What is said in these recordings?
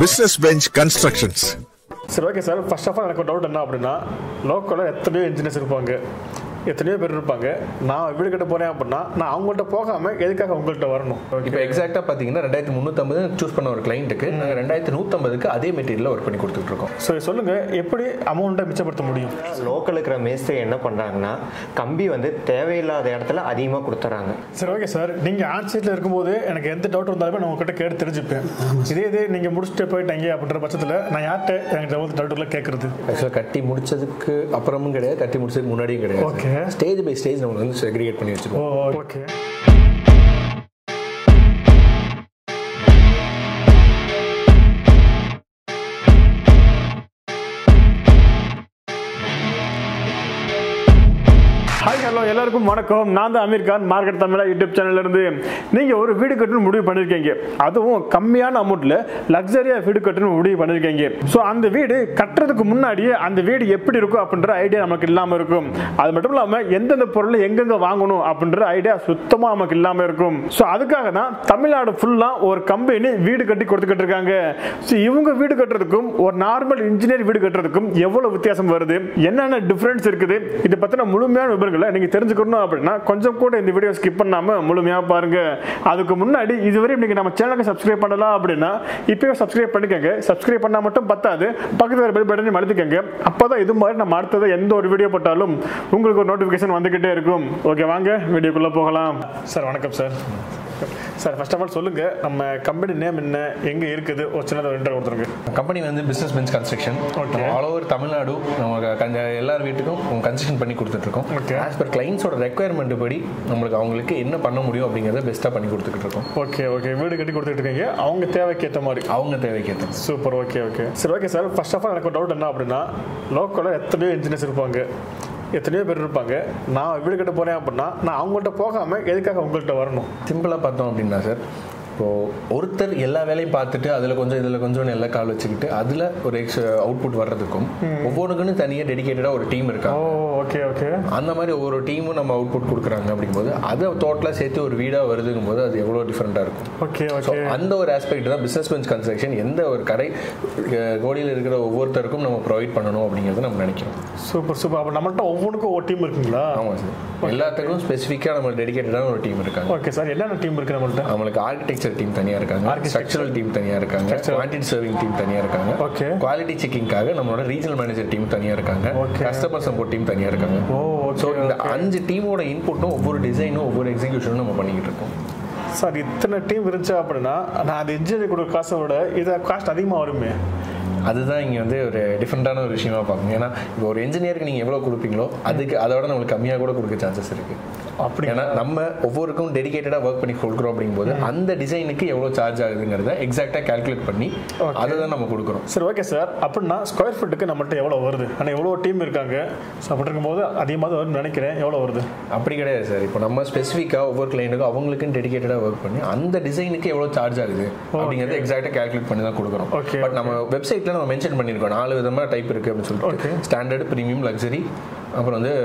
Business Bench Constructions. சரி okay sir, first of all எனக்கு ஒரு டவுட் என்ன அப்படின்னா, லோக்கலில் எத்தனையோ இன்ஜினியர்ஸ் இருப்பாங்க, எத்தனையோ பேர் இருப்பாங்க. நான் வீடு கட்ட போகிறேன் அப்படின்னா நான் அவங்கள்ட்ட போகாமல் எதுக்காக உங்கள்கிட்ட வரணும்? இப்போ எக்ஸாக்டாக பார்த்தீங்கன்னா 2350 சூஸ் பண்ண ஒரு கிளைண்ட்டுக்கு நாங்கள் 2150க்கு அதே மெட்டீரியலில் ஒர்க் பண்ணி கொடுத்துட்ருக்கோம். ஸோ சொல்லுங்கள், எப்படி அமௌண்ட்டை மிச்சப்படுத்த முடியும்? லோக்கல் இருக்கிற மேஸ்திரி என்ன பண்ணுறாங்கன்னா, கம்பி தேவையில்லாத இடத்துல அதிகமாக கொடுத்துட்றாங்க. சரி ஓகே சார், நீங்கள் ஆன்சைட்டில் இருக்கும்போது எனக்கு எந்த டவுட் இருந்தாலுமே நான் உங்கள்கிட்ட கேட்டு தெரிஞ்சுப்பேன். இதே நீங்கள் முடிச்சுட்டு போயிட்டீங்க அப்படின்ற பட்சத்தில் நான் யார்கிட்ட எனக்கு டவுட்டுகளை கேட்குறது? ஆக்சுவலாக கட்டி முடிச்சதுக்கு அப்புறமும் கிடையாது, கட்டி முடிச்சதுக்கு முன்னாடியும் கிடையாது. ஓகே, ஸ்டேஜ் பை ஸ்டேஜ் நம்ம வந்து செக்ரிகேட் பண்ணி வச்சிருக்கோம். ஓகே. ஹாய் ஹலோ எல்லாருக்கும் வணக்கம். நான் தான் அமீர் கான், மார்க்கெட் தமிழா யூடியூப் சேனல்ல இருந்து. நீங்கள் ஒரு வீடு கட்டணும் முடிவு பண்ணியிருக்கீங்க, அதுவும் கம்மியான அமௌண்ட்டில் லக்ஸரியாக வீடு கட்டணும் முடிவு பண்ணியிருக்கீங்க. ஸோ அந்த வீடு கட்டுறதுக்கு முன்னாடியே அந்த வீடு எப்படி இருக்கும் அப்படின்ற ஐடியா நமக்கு இல்லாமல் இருக்கும். அது மட்டும் இல்லாமல் எந்தெந்த பொருளை எங்கெங்கே வாங்கணும் அப்படின்ற ஐடியா சுத்தமாக நமக்கு இல்லாமல் இருக்கும். ஸோ அதுக்காக தான் தமிழ்நாடு ஃபுல்லாக ஒரு கம்பெனி வீடு கட்டி கொடுத்துக்கிட்டு இருக்காங்க. ஸோ இவங்க வீடு கட்டுறதுக்கும் ஒரு நார்மல் இன்ஜினியர் வீடு கட்டுறதுக்கும் எவ்வளோ வித்தியாசம் வருது, என்னென்ன டிஃப்ரென்ஸ் இருக்குது, இதை பற்றின முழுமையான விவரங்கள் நீங்க தெரிஞ்சுக்கணும் அப்படின்னா கொஞ்சம் கூட இந்த வீடியோ ஸ்கிப் பண்ணாம முழுமையா பாருங்க. அதுக்கு முன்னாடி இதுவரை நீங்க நம்ம சேனலுக்கு சப்ஸ்கிரைப் பண்ணலாம் அப்படின்னா இப்பவே சப்ஸ்கிரைப் பண்ணிக்கங்க. சப்ஸ்கிரைப் பண்ணா மட்டும் பத்தாது, பக்கத்துல பெல் பட்டனை அழுத்திக்கங்க. அப்பதான் இது மாதிரி நம்ம அடுத்தது எந்த ஒரு வீடியோ போட்டாலும் உங்களுக்கு ஒரு நோட்டிபிகேஷன் வந்துகிட்டே இருக்கும். ஓகே, வாங்க வீடியோக்குள்ள போகலாம். சார் வணக்கம் sir. Sir first of all சொல்லுங்க, நம்ம கம்பெனி நேம் என்ன, எங்க இருக்குது, ஒரு சின்னதாக இன்ட்ரோ கொடுத்துருங்க. கம்பெனி வந்து business bench construction. All over Tamil Nadu நம்ம எல்லார் வீட்டுக்கும் கன்ஸ்ட்ரக்ஷன் பண்ணி கொடுத்துட்ருக்கோம். ஆஸ் பர் கிளைண்ட்ஸோட ரெக்குயர்மெண்ட் படி அவங்களுக்கு என்ன பண்ண முடியும் அப்படிங்கிறத பெஸ்ட்டாக பண்ணி கொடுத்துட்டு இருக்கோம். ஓகே ஓகே, வீடு கட்டி கொடுத்துட்டு இருக்கீங்க அவங்க தேவைக்கேற்ற மாதிரி. அவங்க தேவைக்கேற்ற. சூப்பர். Okay okay. சரி okay sir, first of all எனக்கு ஒரு டவுட் என்ன அப்படின்னா, லோக்கலில் எத்தனையோ இன்ஜினியர்ஸ் இருப்பாங்க, எத்தனையோ பேர் இருப்பாங்க. நான் வீடு கட்ட போகிறேன் அப்படின்னா நான் அவங்கள்ட்ட போகாமல் எதுக்காக உங்கள்கிட்ட வரணும்? சிம்பிளாக பார்த்தோம் அப்படின்னா சார், இப்போது ஒருத்தர் எல்லா வேலையும் பார்த்துட்டு அதில் கொஞ்சம் இதில் கொஞ்சம் எல்லா கால் வச்சுக்கிட்டு அதில் ஒரு அவுட்புட் வர்றதுக்கும் ஒவ்வொன்றுக்குன்னு தனியாக டெடிகேட்டடாக ஒரு டீம் இருக்காங்க. Okay okay. அந்த மாதிரி ஒவ்வொரு டீமும் நம்ம அவுட்புட் கொடுக்குறாங்க அப்படிங்கும்போது அதை டோட்டலாக சேர்த்து ஒரு வீடாக வருதுங்கும் போது அது எவ்வளோ டிஃப்ரெண்ட்டாக இருக்கும். Okay okay. அந்த ஒரு ஆஸ்பெக்ட் தான் பிஸ்னஸ் பெஞ்ச் கன்ஸ்ட்ரக்ஷன் எந்த ஒரு கடை கோடியில் இருக்கிற ஒவ்வொருத்தருக்கும் நம்ம ப்ரொவைட் பண்ணணும் அப்படிங்கிறத நம்ம நினைக்கிறோம். Super super. அப்போ நம்மள்ட்ட ஒவ்வொன்றுக்கும் ஒரு டீம் இருக்குங்களா? ஆமாம் சார், எல்லாத்துக்கும் ஸ்பெசிஃபிக்காக நம்ம டெடிகேட்டடான ஒரு டீம் இருக்காங்க. ஓகே சார், என்னென்ன டீம் இருக்குது நம்மள்ட்ட? நம்மளுக்கு ஆர்கிடெக்சர் டீம் தனியாக இருக்காங்க, ஸ்ட்ரக்சரல் டீம் தனியாக இருக்காங்க, குவான்டிட்டி சர்விங் டீம் தனியாக இருக்காங்க, ஓகே, குவாலிட்டி செக்கிங்காக நம்மளோட ரீஜனல் மேனேஜர் டீம் தனியாக இருக்காங்க, கஸ்டமர் சப்போர்ட் டீம் தனியாக இருக்காங்க. ஸோ இந்த 5 டீமோட இன்புட்டும் ஒவ்வொரு டிசைனும் ஒவ்வொரு எக்ஸிக்யூஷனும் நம்ம பண்ணிக்கிட்டு இருக்கோம். சார் இத்தனை டீம் இருந்துச்சு அப்படின்னா நான் அது இன்ஜினியர் கொடுக்குற காசை விட இதை காஸ்ட் அதிகமாக வருமே? அதுதான் இங்கே வந்து ஒரு டிஃப்ரெண்ட்டான ஒரு விஷயமா பார்க்கணும். ஏன்னா இப்போ ஒரு இன்ஜினியருக்கு நீங்கள் எவ்வளோ கொடுப்பீங்களோ அதுக்கு அதோட நம்மளுக்கு கம்மியாக கூட கொடுக்க சான்சஸ் இருக்குது. அப்படி ஏன்னா நம்ம ஒவ்வொருக்கும் டெடிகேட்டடாக ஒர்க் பண்ணி கொடுக்குறோம் அப்படிங்கும்போது அந்த டிசைனுக்கு எவ்வளோ சார்ஜ் ஆகுதுங்கிறத எக்ஸாக்டாக கால்குலேட் பண்ணி அதை தான் நம்ம கொடுக்குறோம். சரி ஓகே சார், அப்படின்னா ஸ்கொயர் ஃபீட்டுக்கு நம்மள்ட்ட எவ்வளோ வருது? ஆனால் எவ்வளோ டீம் இருக்காங்க, ஸோ அப்படி இருக்கும்போது அதிகமாக வரும்னு நினைக்கிறேன். எவ்வளோ வருது? அப்படி கிடையாது சார், இப்போ நம்ம ஸ்பெசிஃபிக்காக ஒவ்வொரு கிளைண்ட்டுக்கும் அவங்களுக்குன்னு டெடிகேட்டடாக ஒர்க் பண்ணி அந்த டிசைனுக்கு எவ்வளோ சார்ஜ் ஆகுது அப்படிங்கிறத எக்ஸாக்டாக கால்குலேட் பண்ணி தான் கொடுக்குறோம். பட் நம்ம வெப்சைட்டில் நம்ம மென்ஷன் பண்ணியிருக்கோம் 4 விதமான டைப் இருக்குது அப்படின்னு சொல்லிட்டு, ஸ்டாண்டர்ட், ப்ரீமியம், லக்ஸரி, அப்புறம் வந்து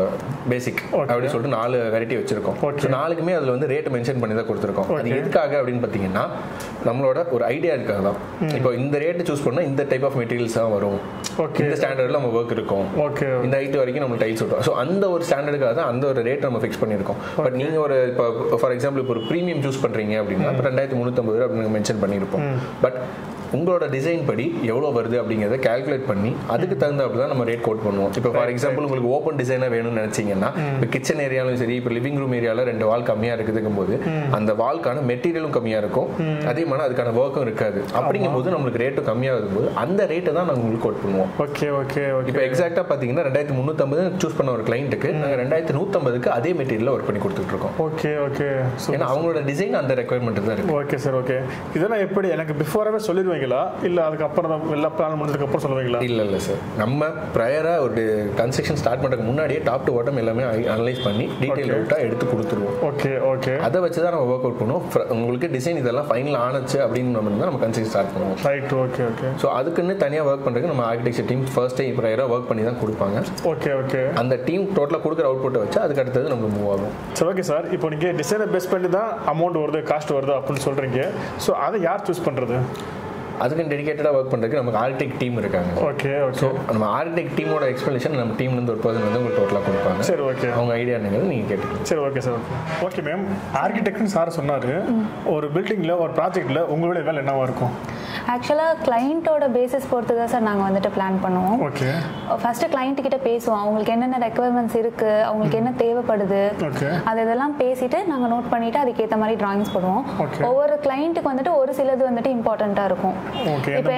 பேசிக் அப்படின்னு சொல்லிட்டு 4 வெரைட்டி வச்சிருக்கோம். ஸோ 4க்குமே அதில் வந்து ரேட் மென்ஷன் பண்ணி தான் கொடுத்துருக்கோம். அது எதுக்காக அப்படின்னு பார்த்தீங்கன்னா நம்மளோட ஒரு ஐடியா இருக்காது தான். இப்போ இந்த ரேட்டு சூஸ் பண்ணால் இந்த டைப் ஆஃப் மெட்டீரியல்ஸ் தான் வரும், இந்த ஸ்டாண்டர்டில் நம்ம ஒர்க் இருக்கும், இந்த ஹைட் வரைக்கும் நம்ம டைல்ஸ் விட்டோம். ஸோ அந்த ஒரு ஸ்டாண்டர்டுக்காக தான் அந்த ஒரு ரேட் நம்ம ஃபிக்ஸ் பண்ணியிருக்கோம். பட் நீங்கள் ஒரு இப்போ ஃபார் எக்ஸாம்பிள் இப்போ ஒரு ப்ரீமியம் சூஸ் பண்ணுறீங்க அப்படின்னா 2350 அப்படின்னு மென்ஷன் பண்ணியிருப்போம். பட் உங்களோட டிசைன் படி எவ்வளோ வருது அப்படிங்கிறத கால்குலேட் பண்ணி அதுக்கு தகுந்தாப்புல தான் நம்ம ரேட் கோட் பண்ணுவோம். இப்போ ஃபார் எக்ஸாம்பிள் உங்களுக்கு ஓப்பன் டிசைனாக வேணும்னு நினச்சிங்கன்னா இப்போ கிச்சன் ஏரியாலும் சரி, இப்போ லிவிங் ரூம் ஏரியாவில் 2 வால் கம்மியாக இருக்குதுங்கும் போது அந்த வால்க்கான மெட்டீரியலும் கம்மியாக இருக்கும், அதே மாதிரி அதுக்கான ஒர்க்கும் இருக்காது. அப்படிங்கும் போது நம்மளுக்கு ரேட்டும் கம்மியாக இருக்கும்போது அந்த ரேட்டை தான் நாங்கள் உங்களுக்கு கோட் பண்ணுவோம். Okay okay okay. இப்போ எக்ஸாக்டாக பார்த்தீங்கன்னா 2350 சூஸ் பண்ண ஒரு கிளைண்ட்டுக்கு நாங்கள் 2150க்கு அதே மெட்டீரியலில் ஒர்க் பண்ணி கொடுத்துட்டு இருக்கோம். Okay okay. ஏன்னா அவங்களோட டிசைன் அந்த ரெக்குயர்மெண்ட் தான் இருக்கு. Okay sir. ஓகே, இதெல்லாம் எப்படி எனக்கு பிஃபோராகவே சொல்லிடுவீங்களா இல்லை அதுக்கப்புறம் தான் எல்லா பிளான் முடிஞ்சதுக்கப்புறம் சொல்லுவீங்களா? இல்லை சார், நம்ம ப்ரையராக ஒரு கன்ஸ்ட்ரக்ஷன் ஸ்டார்ட் பண்ணுறதுக்கு முன்னாடியே டாப் டு பாட்டம் எல்லாமே அனலைஸ் பண்ணி டீட்டெயில் அவுட்டாக எடுத்து கொடுத்துருவோம். Okay okay. அதை வச்சு தான் நம்ம ஒர்க் அவுட் பண்ணுவோம். உங்களுக்கு டிசைன் இதெல்லாம் ஃபைனல் ஆனச்சு அப்படின்னு நம்ம கன்ஸ்ட்ரக்ஷன் ஸ்டார்ட் பண்ணுவோம். ரைட். Okay okay. ஸோ அதுக்குன்னு தனியாக ஒர்க் பண்ணுறதுக்கு நம்ம ஆர்கிடெக்சர் டீம் ஃபர்ஸ்ட் டைம் ப்ரையராக ஒர்க் பண்ணி தான் கொடுப்பாங்க. Okay okay. அந்த டீம் டோட்டலாக கொடுக்குற அவுட்புட்டை வச்சு அதுக்கு அடுத்தது நம்ம மூவ் ஆகும். சரி ஓகே சார், இப்போ நீங்கள் டிசைனை பேஸ் பண்ணி தான் அமௌண்ட் வருது, காஸ்ட் வருது அப்படின்னு சொல்கிறீங்க. ஸோ அதை யார் சூஸ் பண்ணுறது? அதுக்கு டெடிகேட்டடாக ஒர்க் பண்ணுறதுக்கு நமக்கு ஆர்கிடெக்ட் டீம் இருக்காங்க. Okay okay. ஸோ நம்ம ஆர்கிடெக்ட் டீமோட எக்ஸ்பிளேஷன் நம்ம டீம்லேருந்து ஒரு பர்சன் வந்து உங்களுக்கு டோட்டலாக கொடுப்பாங்க. சரி ஓகே. அவங்க ஐடியா என்னங்கிறது நீங்கள் கேட்டுக்கலாம். சரி ஓகே சார். ஓகே மேம், ஆர்கிடெக்ட்னு சார் சொன்னார், ஒரு பில்டிங்கில் ஒரு ப்ராஜெக்ட்டில் உங்களுடைய வேலை என்னவா இருக்கும்? ஆக்சுவலாக கிளைண்ட்டோட பேசிஸ் பொறுத்து தான் சார் நாங்கள் வந்துட்டு பிளான் பண்ணுவோம். ஓகே. ஃபர்ஸ்ட்டு கிளைண்ட் கிட்ட பேசுவோம், அவங்களுக்கு என்னென்ன ரெக்குவயர்மெண்ட்ஸ் இருக்குது, அவங்களுக்கு என்ன தேவைப்படுது, அது இதெல்லாம் பேசிட்டு நாங்கள் நோட் பண்ணிவிட்டு அதுக்கேற்ற மாதிரி டிராயிங்ஸ் போடுவோம். ஒவ்வொரு கிளைண்ட்டுக்கு வந்துட்டு ஒரு சிலது வந்துட்டு இம்பார்ட்டண்ட்டாக இருக்கும். இப்போ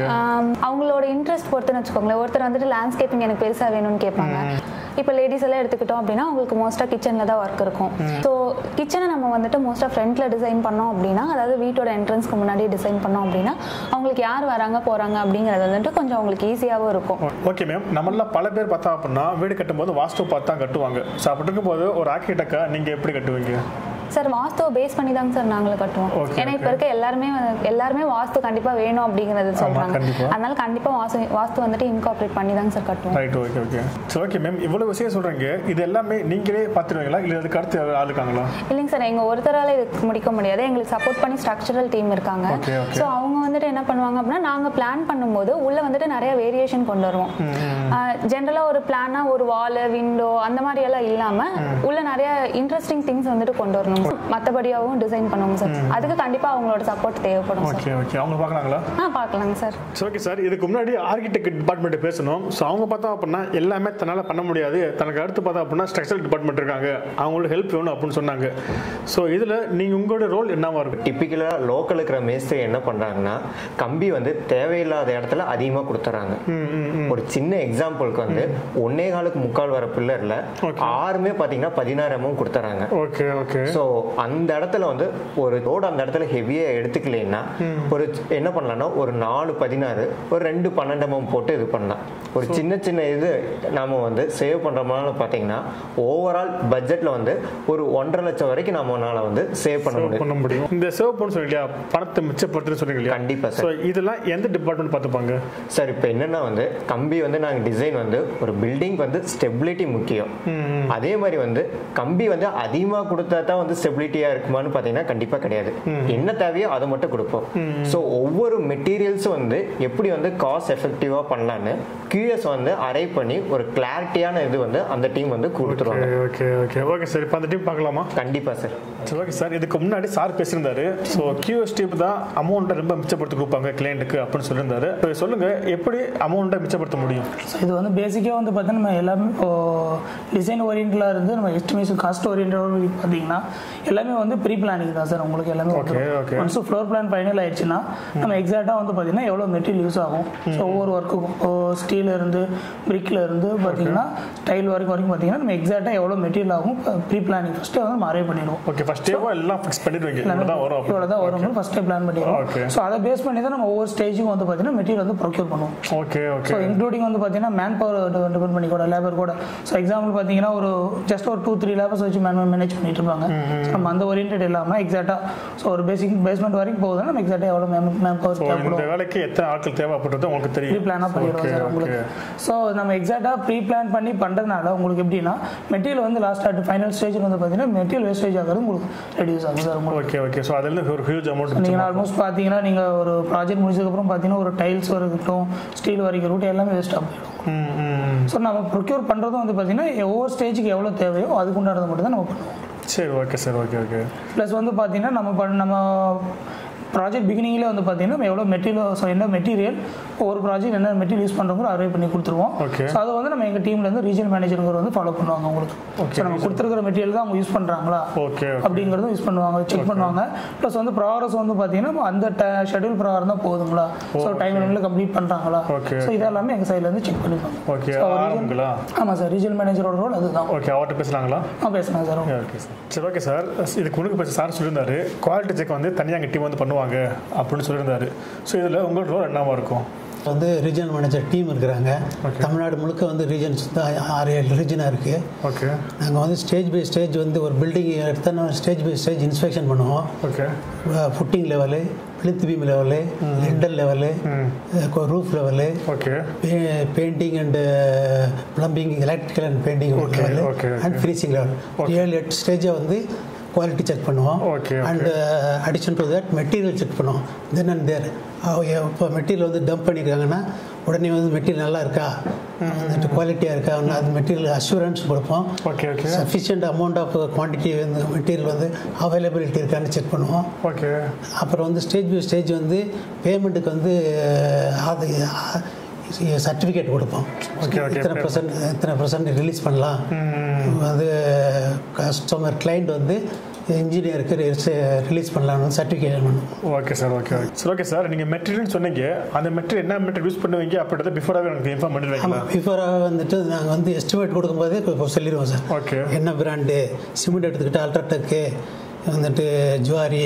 அவங்களோட இன்ட்ரெஸ்ட் பொறுத்துன்னு வச்சுக்கோங்களேன். ஒருத்தர் வந்துட்டு லேண்ட்ஸ்கேப்பிங் எனக்கு பெருசாக வேணும்னு கேட்பாங்க. இப்போ லேடிஸ் எல்லாம் எடுத்துக்கிட்டோம் அப்படின்னா அவங்களுக்கு மோஸ்ட்டாக கிச்சனில் தான் ஒர்க் இருக்கும். ஸோ கிச்சனை நம்ம வந்துட்டு மோஸ்ட்டாக ஃப்ரண்ட்டில் டிசைன் பண்ணோம் அப்படின்னா, அதாவது வீட்டோட என்ட்ரன்ஸ்க்கு முன்னாடியே டிசைன் பண்ணோம் அப்படின்னா அவங்களுக்கு யார் வராங்க போகிறாங்க அப்படிங்கிறது வந்துட்டு கொஞ்சம் அவங்களுக்கு ஈஸியாகவும் இருக்கும். ஓகே மேம், நம்மளாம் பல பேர் பார்த்தா அப்படின்னா வீடு கட்டும்போது வாஸ்து பார்த்து தான் கட்டுவாங்க. ஸோ அப்படி இருக்கும்போது ஒரு ஆர்கிடெக்டை நீங்கள் எப்படி கட்டுவீங்க? சார் வாஸ்துவை பேஸ் பண்ணி தாங்க சார் நாங்களும் கட்டுவோம். ஏன்னா இப்போ இருக்க எல்லாருமே வாஸ்து கண்டிப்பாக வேணும் அப்படிங்கிறது சொல்கிறாங்க. அதனால கண்டிப்பாக வாஸ்து வந்துட்டு இன்கார்பரேட் பண்ணி தாங்க சார் கட்டுவோம். ரைட். Okay okay. சரி ஓகே மேம், இவ்வளோ விஷயம் சொல்கிறீங்க, இது எல்லாமே நீங்களே பார்த்துருவீங்களா இல்லை அதுக்கு அடுத்து ஆளுக்காங்களா? இல்லைங்க சார், எங்கள் ஒருத்தரால் இது முடிக்க முடியாது. எங்களுக்கு சப்போர்ட் பண்ணி ஸ்ட்ரக்சரல் டீம் இருக்காங்க. ஸோ அவங்க வந்துட்டு என்ன பண்ணுவாங்க அப்படின்னா, நாங்கள் பிளான் பண்ணும்போது உள்ளே வந்துட்டு நிறைய வேரியேஷன் கொண்டு வருவோம். ஜென்ரலாக ஒரு பிளானாக ஒரு வால் விண்டோ அந்த மாதிரி எல்லாம் இல்லாமல் உள்ள நிறைய இன்ட்ரெஸ்டிங் திங்ஸ் வந்துட்டு கொண்டு வரணும். மற்றபடியாகவும் டிசைன் பண்ணுவோம் சார். அதுக்கு கண்டிப்பாக அவங்களோட சப்போர்ட் தேவைப்படும். Okay okay. அவங்க பார்க்கலாங்களா? பார்க்கலாங்க சார். ஓகே சார், இதுக்கு முன்னாடி ஆர்கிடெக்ட் டிபார்ட்மெண்ட் பேசணும். ஸோ அவங்க பார்த்தா அப்படின்னா எல்லாமே தன்னால் பண்ண முடியாது, தனக்கு அடுத்து பார்த்தா அப்படின்னா ஸ்ட்ரக்சரல் டிபார்ட்மெண்ட் இருக்காங்க, அவங்களோட ஹெல்ப் வேணும் அப்படின்னு சொன்னாங்க. ஸோ இதில் நீங்கள் உங்களோட ரோல் என்னவா இருக்கும்? டிப்பிக்கலாக லோக்கல் இருக்கிற மேஸ்திரி என்ன பண்ணுறாங்கன்னா, கம்பி வந்து தேவையில்லாத இடத்துல அதிகமாக கொடுத்துறாங்க. ஒரு சின்ன எக்ஸாம்பிளுக்கு வந்து 1.25 வர பில்லரில் 6 பார்த்தீங்கன்னா 16 mm கொடுத்துறாங்க. Okay okay. ஸோ அந்த இடத்துல வந்து ஒரு ரோடு அந்த இடத்துல ஹெவியாக எடுத்துக்கலைன்னா ஒரு என்ன பண்ணலாம்னா ஒரு 4-16 ஒரு 2-12 mm போட்டு இது பண்ணலாம். ஒரு சின்ன சின்ன இது நாம வந்து சேவ் பண்றோம்னால பார்த்தீங்கன்னா ஓவரால் பட்ஜெட்ல வந்து ஒரு 1.5 லட்சம் வரைக்கும் நம்மளால வந்து சேவ் பண்ண முடியும். இந்த சேவ் பண்ண சொல்லியா பணத்தை மிச்சப்படுத்துன்னு சொல்றீங்க. கண்டிப்பா சார். இதெல்லாம் எந்த டிபார்ட்மெண்ட் பார்த்துப்பாங்க சார்? இப்போ என்னன்னா வந்து கம்பி வந்து நாங்கள் டிசைன் வந்து ஒரு பில்டிங் வந்து ஸ்டெபிலிட்டி முக்கியம். அதே மாதிரி வந்து கம்பி வந்து அதிகமாக கொடுத்தா தான் வந்து ஸ்டெபிலிட்டியா இருக்குமான்னு பார்த்தீங்கன்னா கண்டிப்பாக கிடையாது. என்ன தேவையோ அதை மட்டும் கொடுப்போம். ஸோ ஒவ்வொரு மெட்டீரியல்ஸும் வந்து எப்படி வந்து காஸ்ட் எஃபெக்டிவா பண்ணலான்னு QS வந்து அரைவ் பண்ணி ஒரு கிளாரிட்டியான இது வந்து அந்த டீம் வந்து கொடுத்துருவாங்க. Okay okay okay sir. இப்போ அந்த டீம் பார்க்கலாமா? கண்டிப்பா சார். ஓகே சார், இதுக்கு முன்னாடி சார் பேசியிருந்தாரு. ஸோ QS டீம் தான் அமௌண்ட்டை ரொம்ப மிச்சப்படுத்தி கொடுப்பாங்க கிளைண்ட்டுக்கு அப்படின்னு சொல்லியிருந்தாரு. இப்போ சொல்லுங்க, எப்படி அமௌண்ட்டை மிச்சப்படுத்த முடியும்? இது வந்து பேசிக்காக வந்து பார்த்தீங்கன்னா நம்ம எல்லாமே டிசைன் ஓரியன்டாக இருந்து நம்ம எஸ்டிமேஷன் காஸ்ட் ஓரியன்டாக பார்த்தீங்கன்னா எல்லாமே வந்து ப்ரீ பிளானிங் தான் சார். உங்களுக்கு எல்லாமே ஒன்ஸ் ஃப்ளோர் பிளான் ஃபைனல் ஆயிடுச்சுன்னா நம்ம எக்ஸாக்டாக வந்து பார்த்தீங்கன்னா எவ்வளோ மெட்டீரியல் யூஸ் ஆகும், ஸோ ஒவ்வொரு ஒர்க்குக்கும் ஸ்டீல இருந்து பிரிக்ல இருந்து பார்த்தீங்கன்னா டைல் வரைக்கும் பார்த்தீங்கன்னா நம்ம எக்ஸாக்டாக எவ்வளோ மெட்டீரியல் ஆகும் ப்ரீ பிளானிங் ஃபர்ஸ்ட்டே வந்து நம்ம அரேஞ்ச் பண்ணிடுவோம். ஓகே, ஃபர்ஸ்ட் டே எல்லாம் ஃபிக்ஸ் பண்ணிடுவீங்க. இவ்வளோ தான் வரும் ஃபர்ஸ்ட்டே பிளான் பண்ணிடுவோம். ஸோ அதை பேஸ் பண்ணி தான் நம்ம ஒவ்வொரு ஸ்டேஜுக்கும் வந்து பார்த்தீங்கன்னா மெட்டீரியல் வந்து ப்ரொக்யூர் பண்ணுவோம். Okay okay. ஸோ இன்க்ளூடிங் வந்து பார்த்தீங்கன்னா மேன் பவர் டிபெண்ட் பண்ணி கூட லேபர் கூட. ஸோ எக்ஸாம்பிள் பார்த்தீங்கன்னா ஒரு ஜஸ்ட் ஒரு 2-3 லேபர்ஸ் வச்சு மேனேஜ் பண்ணிட்டு இருப்பாங்க. நம்ம அந்த ஓரியன்ட் இல்லாமல் எக்ஸாக்டாக ஸோ ஒரு பேஸ்மெண்ட் வரைக்கும் போகுதுன்னா நம்ம எக்ஸாக்டாக எவ்வளோ மேன் பவர் தேவைப்படும், இந்த வேலைக்கு எத்தனை ஆட்கள் தேவைப்படுறது உங்களுக்கு தெரியும். ப்ரீ பிளானாக பண்ணிடுவோம் சார் உங்களுக்கு. ஸோ நம்ம எக்ஸாக்டாக ப்ரீ பிளான் பண்ணி பண்ணுறதுனால உங்களுக்கு எப்படின்னா மெட்டீரியல் வந்து லாஸ்ட் ஃபைனல் ஸ்டேஜில் வந்து பார்த்தீங்கன்னா மெட்டீரியல் வேஸ்டேஜ் ஆகிறது உங்களுக்கு ரெடியூஸ் ஆகும் சார் உங்களுக்கு. Okay okay. ஸோ அதில் ஒரு ஹியூஜ் அமௌண்ட் நீங்கள் ஆல்மோஸ்ட் பார்த்தீங்கன்னா நீங்கள் ஒரு ப்ராஜெக்ட் முடிச்சதுக்கப்புறம் பார்த்தீங்கன்னா ஒரு டைல்ஸ் வரைக்கும் ஸ்டீல் வரைக்கும் ரூட் எல்லாமே வேஸ்ட் ஆகும். ஸோ நம்ம ப்ரொக்யூர் பண்ணுறதும் வந்து பார்த்தீங்கன்னா ஒவ்வொரு ஸ்டேஜுக்கு எவ்வளோ தேவையோ அதுக்கு உண்டானது மட்டும் தான் நம்ம பண்ணுவோம். சரி okay sir. Okay okay. Plus வந்து பார்த்தீங்கன்னா நம்ம ப்ராஜெக்ட் பிகினிங்கில் வந்து பார்த்தீங்கன்னா நம்ம எவ்வளோ மெட்டீரியல், ஸோ என்ன மெட்டீரியல் ஒரு ப்ராஜெக்ட் என்ன மெட்டீரியல் யூஸ் பண்ணுறோமோ அரேஞ்ச் பண்ணி கொடுத்துருவோம். ஸோ அதை வந்து நம்ம எங்கள் டீம்லேருந்து ரீஜனல் மேனேஜருங்கிற வந்து ஃபாலோ பண்ணுவாங்க உங்களுக்கு. ஸோ நம்ம கொடுத்துருக்கிற மெட்டீரியல் தான் அவங்க யூஸ் பண்ணுறாங்களா அப்படிங்கிறதும் யூஸ் பண்ணுவாங்க, செக் பண்ணுவாங்க. ப்ளஸ் வந்து ப்ராக்ரஸ் வந்து பார்த்தீங்கன்னா அந்த ஷெட்யூல் பிரகாரம் தான் போகுதுங்களா, ஸோ டைம் லிமிட்ல கம்ப்ளீட் பண்ணுறாங்களா, ஸோ இதெல்லாமே எங்கள் சைட்லேருந்து செக் பண்ணிப்பாங்க. ஓகே. ஆமாம் சார், ரீஜனல் மேனேஜரோட ரோல் அதுதான். ஓகே, அவர்கிட்ட பேசுகிறாங்களா? பேசுகிறாங்க சார். Okay sir. சரி ஓகே சார். இதுக்கு முன்னாடி பேச சார் சொல்லியிருந்தாரு குவாலிட்டி செக் வந்து தனியாக எங்கள் டீம் வந்து பண்ணுவாங்க அப்படின்னு சொல்லியிருந்தாரு. ஸோ இதில் உங்களோட ரோல் என்னவா இருக்கும்? வந்து ரீஜனல் மேனேஜர் டீம் இருக்கிறாங்க. தமிழ்நாடு முழுக்க வந்து ரீஜன்ஸ் தான் 6-7 ரீஜனாக இருக்குது. ஓகே. நாங்கள் வந்து ஸ்டேஜ் பை ஸ்டேஜ் வந்து ஒரு பில்டிங் எடுத்தோன்னா ஸ்டேஜ் பை ஸ்டேஜ் இன்ஸ்பெக்ஷன் பண்ணுவோம். Okay. Footing level, plinth beam level, lintel level, roof level, okay, painting and plumbing, electrical and painting level, and finishing level. 7-8 ஸ்டேஜை வந்து குவாலிட்டி செக் பண்ணுவோம். And addition to that material check பண்ணுவோம். Then and தேர் இப்போ material வந்து dump பண்ணியிருக்காங்கன்னா உடனே வந்து material நல்லா இருக்கா, வந்துட்டு குவாலிட்டியாக இருக்கா, அது மெட்டீரியல் அஷூரன்ஸ் கொடுப்போம். சஃபிஷியன்ட் அமௌண்ட் ஆஃப் குவான்டிட்டி வந்து மெட்டீரியல் வந்து அவைலபிலிட்டி இருக்கான்னு செக் பண்ணுவோம். அப்புறம் வந்து ஸ்டேஜ் பை ஸ்டேஜ் வந்து பேமெண்ட்டுக்கு வந்து அது சர்டிஃபிகேட் கொடுப்போம். இத்தனை பர்சன்ட் ரிலீஸ் பண்ணலாம். வந்து கஸ்டமர் கிளைண்ட் வந்து இன்ஜினியருக்கு ரிலீஸ் பண்ணலாம்னு சர்டிஃபிகேட் பண்ணுவோம். ஓகே சார் நீங்கள் மெட்டீரியல் சொன்னீங்க, அந்த மெட்டீரியல் என்ன மெட்டீரியல் யூஸ் பண்ணுவீங்க அப்படின்றத பிஃபோராகவே எனக்கு இன்ஃபார்ம் பண்ணிடுவீங்களா? பிஃபோராக வந்துட்டு நாங்கள் வந்து எஸ்டிமேட் கொடுக்கும்போதே இப்போ சொல்லிடுவோம் சார். என்ன பிராண்டு சிமெண்ட் எடுத்துக்கிட்டு அல்ட்ராடெக்கு வந்துட்டு ஜுவாரி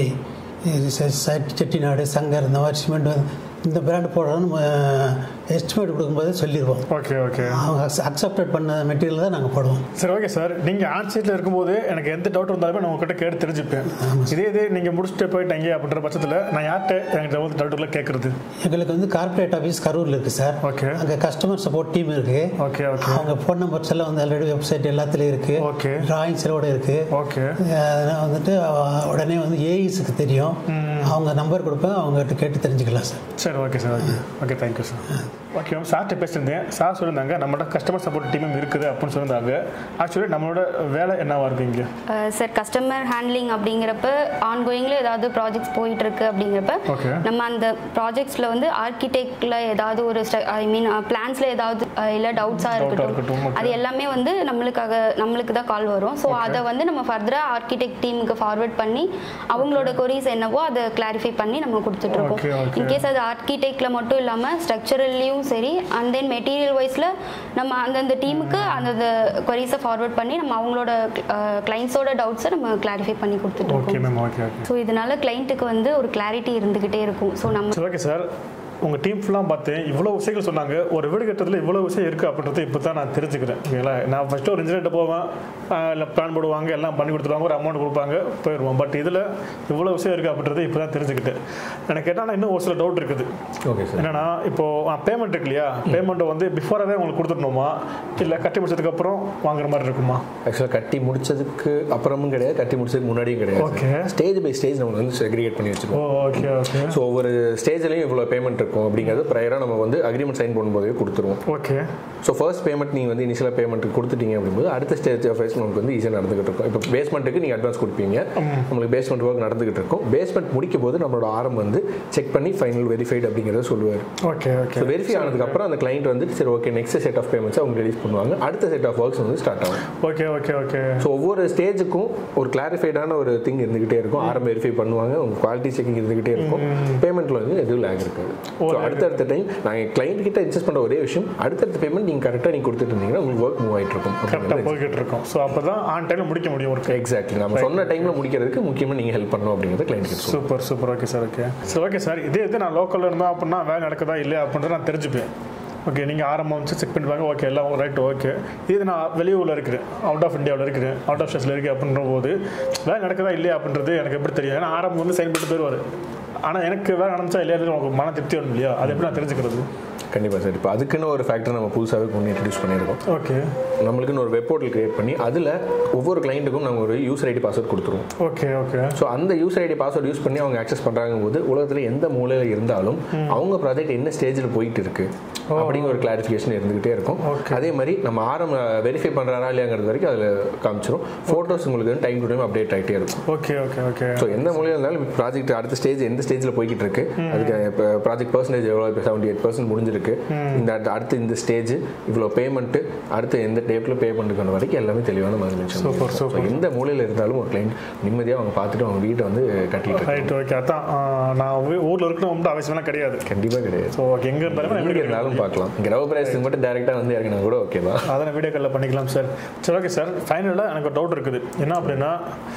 செட்டிநாடு சங்கர் இந்த மாதிரி சிமெண்ட் இந்த பிராண்டு போடுறோன்னு எஸ்டிமேட் கொடுக்கும்போதே சொல்லிடுவோம். அவங்க அக்செப்டட் பண்ண மெட்டீரியல் தான் நாங்கள் போடுவோம். சரி, ஓகே சார். நீங்கள் ஆன் சைட்டில் இருக்கும்போது எனக்கு எந்த டவுட் இருந்தாலுமே நான் உங்ககிட்ட கேட்டு தெரிஞ்சுப்பேன். இதே நீங்கள் முடிச்சுட்டு போயிட்டீங்க அப்படின்ற பட்சத்தில் நான் யார்கிட்ட எனக்கு வந்து டவுட்டுகளை கேட்குறது? எங்களுக்கு வந்து கார்பரேட் ஆஃபீஸ் கரூரில் இருக்குது சார். அங்கே கஸ்டமர் சப்போர்ட் டீம் இருக்குது. அவங்க ஃபோன் நம்பர்ஸ் எல்லாம் வந்து ஆல்ரெடி வெப்சைட் எல்லாத்துலேயும் இருக்குது. டிராயிங்ஸோட இருக்குது. அதனால் வந்துட்டு உடனே வந்து ஏஇஸுக்கு தெரியும். அவங்க நம்பர் கொடுப்பேன், அவங்ககிட்ட கேட்டு தெரிஞ்சுக்கலாம் சார். சரி, okay sir. Okay thank you sir. Okay ma'am, சார்கிட்ட பேசியிருந்தேன். சார் சொல்லியிருந்தாங்க நம்மளோட கஸ்டமர் சப்போர்ட் டீமும் இருக்குது அப்படின்னு சொல்லியிருந்தாங்க. ஆக்சுவலி நம்மளோட வேலை என்னவா இருக்கு இங்கே? சார் கஸ்டமர் ஹேண்ட்லிங் அப்படிங்கிறப்ப ஆன்கோயிங்கில் ஏதாவது ப்ராஜெக்ட்ஸ் போயிட்டு இருக்கு அப்படிங்கிறப்ப நம்ம அந்த ப்ராஜெக்ட்ஸில் வந்து ஆர்கிடெக்டில் ஏதாவது ஒரு பிளான்ஸில் ஏதாவது இல்லை டவுட்ஸாக இருக்கட்டும், அது எல்லாமே வந்து நம்மளுக்கு தான் கால் வரும். ஸோ அதை வந்து நம்ம ஃபர்தராக ஆர்கிடெக்ட் டீமுக்கு ஃபார்வர்ட் பண்ணி அவங்களோட கொரிஸ் என்னவோ அதை கிளாரிஃபை பண்ணி நம்ம கொடுத்துட்ருக்கோம். இன்கேஸ் அது ஆர்கிடெக்டில் மட்டும் இல்லாமல் ஸ்ட்ரக்சரல்லையும் சரி அண்ட் தென் மெட்டீரியல் வைஸில் நம்ம அந்தந்த டீமுக்கு அந்தந்த கொரிஸை ஃபார்வர்ட் பண்ணி நம்ம அவங்களோட கிளைண்ட்ஸோட டவுட்ஸை நம்ம கிளாரிஃபை பண்ணி கொடுத்துட்ருக்கோம். ஸோ இதனால கிளைண்ட்டுக்கு வந்து ஒரு கிளாரிட்டி இருந்துகிட்டே இருக்கும். ஸோ நம்ம ஓகே சார், உங்கள் டீம் ஃபுல்லாக பார்த்தேன், இவ்வளோ விஷயங்கள் சொன்னாங்க. ஒரு வீடு கட்டுறதுல இவ்வளோ விஷயம் இருக்குது அப்படின்றது இப்போ தான் நான் தெரிஞ்சுக்கிறேன். ஓகேங்களா? நான் ஃபஸ்ட்டு ஒரு இன்ஜினியர்கிட்ட போவேன், இல்லை பிளான் போடுவாங்க, எல்லாம் பண்ணி கொடுத்துருவாங்க, ஒரு அமௌண்ட் கொடுப்பாங்க, போயிடுவோம். பட் இதில் இவ்வளோ விஷயம் இருக்குது அப்படின்றது இப்போ தான் தெரிஞ்சுக்கிட்டேன். எனக்கு கேட்டால் இன்னும் ஒரு சில டவுட் இருக்குது. Okay sir. என்னன்னா இப்போது பேமெண்ட் இருக்கு இல்லையா, பேமெண்ட்டை வந்து பிஃபோராகவே உங்களுக்கு கொடுத்துடணுமா, இல்லை கட்டி முடிச்சதுக்கப்புறம் வாங்குற மாதிரி இருக்குமா? ஆக்சுவலாக கட்டி முடிச்சதுக்கு அப்புறமும் கிடையாது, கட்டி முடிச்சதுக்கு முன்னாடியும் கிடையாது. ஓகே. ஸ்டேஜ் பை ஸ்டேஜ் நம்ம வந்து செக்ரிகேட் பண்ணி வச்சுருவோம். ஓகே. ஸோ ஒவ்வொரு ஸ்டேஜ்லையும் இவ்வளோ பேமெண்ட் இருக்கும் அப்படிங்கிறது ப்ரையராக நம்ம வந்து அக்ரிமெண்ட் சைன் பண்ணும்போதே கொடுத்துருவோம். ஓகே. ஸோ ஃபர்ஸ்ட் பேமெண்ட் நீங்கள் வந்து இனிஷியலாக பேமெண்ட் கொடுத்துட்டீங்க அப்படிங்கும்போது அடுத்த ஸ்டேஜ் ஆஃப் ஃபேஸ் நமக்கு வந்து ஈஸியாக நடந்துகிட்டு இருக்கும். இப்போ பேஸ்மெண்ட்டுக்கு நீங்கள் அட்வான்ஸ் கொடுப்பீங்க, நம்மளுக்கு பேஸ்மெண்ட் ஒர்க் நடந்துகிட்டு இருக்கும். பேஸ்மெண்ட் முடிக்கும் போது நம்மளோட ஆரம் வந்து செக் பண்ணி ஃபைனல் வெரிஃபைட் அப்படிங்கிறத சொல்லுவார். ஓகே. ஸோ வெரிஃபை ஆனதுக்கப்புறம் அந்த கிளைண்ட் வந்து சரி okay next set of payments அவங்க ரிலீஸ் பண்ணுவாங்க. அடுத்த செட் ஆஃப் ஒர்க்ஸ் வந்து ஸ்டார்ட் ஆகும். ஓகே. ஸோ ஒவ்வொரு ஸ்டேஜுக்கும் ஒரு கிளாரிஃபைடான ஒரு திங் இருந்துகிட்டே இருக்கும். ஆரம் வெரிஃபை பண்ணுவாங்க, உங்க குவாலிட்டி செக்கிங் இருந்துகிட்டே இருக்கும். பேமெண்ட்ல வந்து எதுவும் லேக் இருக்காது. ஸோ அடுத்தடுத்த டைம் நாங்கள் கிளைண்ட் கிட்ட இன்சஸ்ட் பண்ணுற ஒரே விஷயம் அடுத்தடுத்த பேமெண்ட் நீங்கள் கரெக்டாக நீங்கள் கொடுத்துட்டு இருந்தீங்கன்னா உங்களுக்கு ஒர்க் மூவ் ஆகிட்டு இருக்கும், கரெக்டாக போய்கிட்டு இருக்கும். ஸோ அப்போ தான் ஆன் டைமில் முடிக்க முடியும் ஒர்க். எக்ஸாக்ட்லி, நம்ம சொன்ன டைமில் முடிக்கிறதுக்கு முக்கியமாக நீங்கள் ஹெல்ப் பண்ணணும் அப்படிங்கிறது கிளைண்ட். சூப்பர். Okay sir. இதே நான் லோக்கலில் இருந்தேன் அப்படின்னா வேலை நடக்குதா இல்லையா அப்படின்றத நான் தெரிஞ்சுப்பேன். ஓகே, நீங்கள் ஆரம்பம் வந்து செக் பண்ணிப்பாங்க. ஓகே, எல்லாம் ரைட். ஓகே, இது நான் வெளியூரில் இருக்கிறேன், அவுட் ஆஃப் இந்தியாவில் இருக்கிறேன், அவுட் ஆஃப் ஸ்டேட்ஸில் இருக்குது அப்படின்ற போது வேலை நடக்குதா இல்லையா அப்படின்றது எனக்கு எப்படி தெரியும்? ஏன்னா ஆரம்பம் வந்து சைன் பண்ணிட்டு போயிடுவார். ஆனால் எனக்கு வேலை நடந்துச்சா இல்லையா உங்களுக்கு மன திருப்தி வரும் இல்லையா? அது எப்படி நான் தெரிஞ்சுக்கிறது? கண்டிப்பாக சார். இப்போ அதுக்குன்னு ஒரு ஃபேக்டர் நம்ம புதுசாகவே கொண்டு இன்ட்ரடியூஸ் பண்ணியிருக்கோம். ஓகே. நம்மளுக்குன்னு ஒரு வெப் போர்ட்டல் கிரியேட் பண்ணி அதில் ஒவ்வொரு கிளைண்ட்டுக்கும் நாங்கள் ஒரு யூசர் ஐடி பாஸ்வேர்ட் கொடுத்துருவோம். ஓகே. ஸோ அந்த யூசர் ஐடி பாஸ்வேர்ட் யூஸ் பண்ணி அவங்க ஆக்சஸ் பண்ணுறாங்க போது உலகத்தில் எந்த மூலையில் இருந்தாலும் அவங்க ப்ராஜெக்ட் என்ன ஸ்டேஜில் போயிட்டு இருக்கு அப்படிங்கிற ஒரு கிளாரிஃபிகேஷன் இருந்துகிட்டே இருக்கும். அதே மாதிரி நம்ம வெரிஃபை பண்ணுறாரா இல்லையாங்கிறது வரைக்கும் அதில் காமிச்சிடும். ஃபோட்டோஸ் உங்களுக்கு டைம் டு டைம் அப்டேட் ஆகிட்டே இருக்கும். ஓகே. ஸோ எந்த மூலையில் இருந்தாலும் ப்ராஜெக்ட் அடுத்த ஸ்டேஜ் எந்த ஸ்டேஜில் போய்கிட்டு இருக்கு, அதுக்கு இப்போ ப்ராஜெக்ட் பர்சன்டேஜ் எவ்வளோ, இப்போ 78% முடிஞ்சிருக்கு, இந்த அடுத்து இந்த ஸ்டேஜ் இவ்வளோ பேமெண்ட்டு, அடுத்து எந்த டேட்டில் பே பண்ணுற வரைக்கும் எல்லாமே தெளிவான மாதிரி. சூப்பர். எந்த மூலையில் இருந்தாலும் ஒரு கிளைண்ட் நிம்மதியாக அவங்க பார்த்துட்டு அவங்க வீட்டை வந்து கட்டிட்டு. ரைட். ஓகே. அதான் நான் ஊரில் இருக்கணும் ரொம்ப அவசியம்லாம் கிடையாது. கண்டிப்பாக கிடையாது. ஸோ எங்கே இருந்தாலும் பார்க்கலாம். கிரவ பிரைஸ்க்கு மட்டும் டேரெக்டாக வந்து இறங்கினா கூட ஓகே தான், அதனை வீடியோ காலில் பண்ணிக்கலாம் சார். சரி, ஓகே சார். ஃபைனலாக எனக்கு ஒரு டவுட் இருக்குது. என்ன அப்படின்னா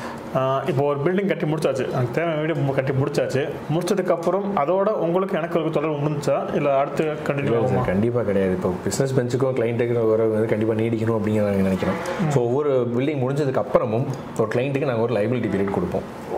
இப்போ ஒரு பில்டிங் கட்டி முடிச்சாச்சு, எனக்கு தேவையான வீடு கட்டி முடிச்சாச்சு. முடிச்சதுக்கப்புறம் அதோட உங்களுக்கு எனக்கு தொடர்பு முடிஞ்சா இல்லை அடுத்து கண்டினியூ ஆகும்? கண்டிப்பாக கிடையாது. இப்போ பிஸ்னஸ் பெஞ்சுக்கும் கிளைண்ட்டுக்கு உறவு வந்து கண்டிப்பாக நீடிக்கணும் அப்படிங்கிற நாங்கள் நினைக்கிறோம். ஸோ ஒவ்வொரு பில்டிங் முடிஞ்சதுக்கு அப்புறமும் ஒரு கிளைண்ட்டுக்கு நாங்கள் ஒரு லைபிலிட்டி பீரியட் கொடுப்போம்.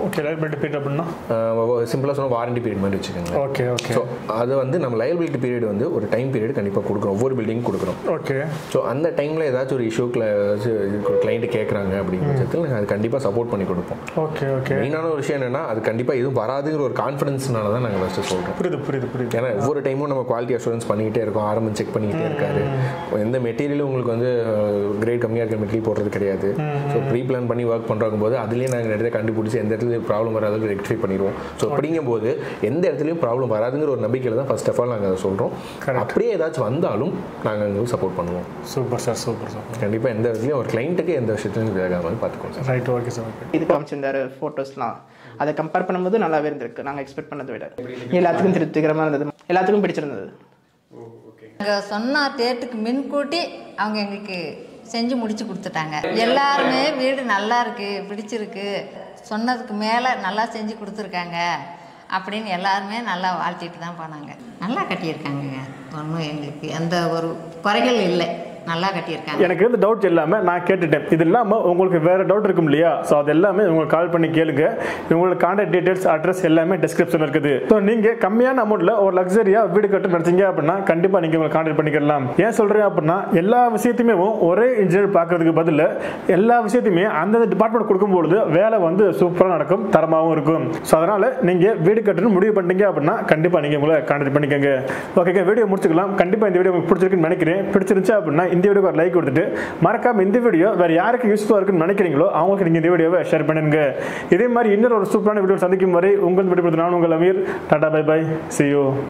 ஓகே லையபிலிட்டி பீரியட் அப்படின்னா சிம்பிளாக சொன்னால் வாரண்டி பீரியட் மாதிரி வச்சுக்கோங்க. Okay okay. ஸோ அது வந்து நம்ம லையபிலிட்டி பீரியட் வந்து ஒரு டைம் பீரியட் கண்டிப்பாக கொடுக்குறோம், ஒவ்வொரு பில்டிங் கொடுக்குறோம். ஓகே. ஸோ அந்த டைமில் ஏதாச்சும் ஒரு இஷ்யூ கிளைண்ட் கேட்குறாங்க அப்படிங்கிற பட்சத்தில் நாங்கள் அது கண்டிப்பாக சப்போர்ட் பண்ணி கொடுப்போம். Okay okay. மெயினான ஒரு விஷயம் என்னன்னா அது கண்டிப்பாக எதுவும் வராதுங்கிற ஒரு கான்ஃபிடன்ஸ்னால தான் நாங்கள் ஃபஸ்ட்டு சொல்கிறோம். புரியுது புரியுது புரியுது. ஏன்னா ஒவ்வொரு டைமும் நம்ம குவாலிட்டி அஷூரன்ஸ் பண்ணிக்கிட்டே இருக்கோம், ஆரம்பம் செக் பண்ணிக்கிட்டே இருக்காரு. எந்த மெட்டீரியலும் உங்களுக்கு வந்து கிரேட் கம்மியாக இருக்கிற மெட்டீரியல் போடுறது கிடையாது. ஸோ ப்ரீ பிளான் பண்ணி ஒர்க் பண்ணுறாங்க போது அதுலேயே நாங்கள் நிறைய கண்டுபிடிச்சி எந்த இடத்துல ப்ராப்ளம் வராதுக்கு ரெக்டிஃபை பண்ணிடுவோம். ஸோ அப்படிங்கும்போது எந்த இடத்துலையும் ப்ராப்ளம் வராதுங்கிற ஒரு நம்பிக்கையில் தான் ஃபர்ஸ்ட் ஆஃப் ஆல் நாங்கள் அதை சொல்கிறோம். அப்படியே ஏதாச்சும் வந்தாலும் நாங்கள் எங்களுக்கு சப்போர்ட் பண்ணுவோம். Super sir super sir. கண்டிப்பாக எந்த இடத்துலையும் ஒரு கிளைண்ட்டுக்கு எந்த விஷயத்துலையும் வேகாத மாதிரி பார்த்துக்கோங்க சார். ரைட். Okay sir. இது காமிச்சிருந்தாரு ஃபோட்டோஸ்லாம், அதை கம்பேர் பண்ணும்போது நல்லாவே இருந்திருக்கு. நாங்கள் எக்ஸ்பெக்ட் பண்ணதை விட எல்லாத்துக்கும் திருப்திகரமாக இருந்தது, எல்லாத்துக்கும் பிடிச்சிருந்தது. நாங்கள் சொன்ன டேட்டுக்கு முன்கூட்டி அவங்க எங்களுக்கு செஞ்சு முடிச்சு கொடுத்துட்டாங்க. எல்லாருமே வீடு நல்லா இருக்கு, பிடிச்சிருக்கு, சொன்னதுக்கு மேலே நல்லா செஞ்சு கொடுத்துருக்காங்க அப்படின்னு எல்லாருமே நல்லா வாழ்த்திட்டு தான் போனாங்க. நல்லா கட்டியிருக்காங்க, ஒன்றும் எங்களுக்கு எந்த ஒரு குறைகள் இல்லை, நல்லா கட்டியிருக்காங்க. எனக்கு எந்த டவுட் இல்லாமல் நான் கேட்டுட்டேன். இது இல்லாமல் உங்களுக்கு வேறு டவுட் இருக்கும் இல்லையா? ஸோ அது எல்லாமே உங்களுக்கு கால் பண்ணி கேளுங்க. உங்களுக்கு கான்டாக்ட் டீடைல்ஸ், அட்ரஸ் எல்லாமே டிஸ்கிரிப்ஷனில் இருக்குது. ஸோ நீங்கள் கம்மியான அமௌண்ட்டில் ஒரு லக்ஸரியாக வீடு கட்டு நினச்சிங்க அப்படின்னா கண்டிப்பாக நீங்கள் உங்களை கான்டாக்ட் பண்ணிக்கலாம். ஏன் சொல்கிறேன் அப்படின்னா எல்லா விஷயத்தையுமே ஒரே இன்ஜினியர் பார்க்கறதுக்கு பதில் எல்லா விஷயத்தையுமே அந்தந்த டிபார்ட்மெண்ட் கொடுக்கும்பொழுது வேலை வந்து சூப்பராக நடக்கும், தரமாகவும் இருக்கும். ஸோ அதனால் நீங்கள் வீடு கட்டணும் முடிவு பண்ணிட்டீங்க அப்படின்னா கண்டிப்பாக நீங்கள் உங்களை கான்டாக்ட் பண்ணிக்கோங்க. ஓகேங்க, வீடியோ முடிச்சுக்கலாம். கண்டிப்பாக இந்த வீடியோ உங்களுக்கு பிடிச்சிருக்குன்னு நினைக்கிறேன். பிடிச்சிருந்துச்சு அப்படின்னா இந்த வீடியோக்கு ஒரு லைக் கொடுத்துட்டு மறக்காம இந்த வீடியோ வேற யாருக்கு யூஸ்ஃபுல்லா இருக்குன்னு நினைக்கிறீங்களோ அவங்களுக்கு நீங்க இந்த வீடியோவை ஷேர் பண்ணுங்க. இதே மாதிரி இன்னொரு ஒரு சூப்பரான வீடியோ சந்திக்கும் வரை உங்கள் விடைபெறுவது நான் உங்கள் Ameer. Tata bye bye, see you.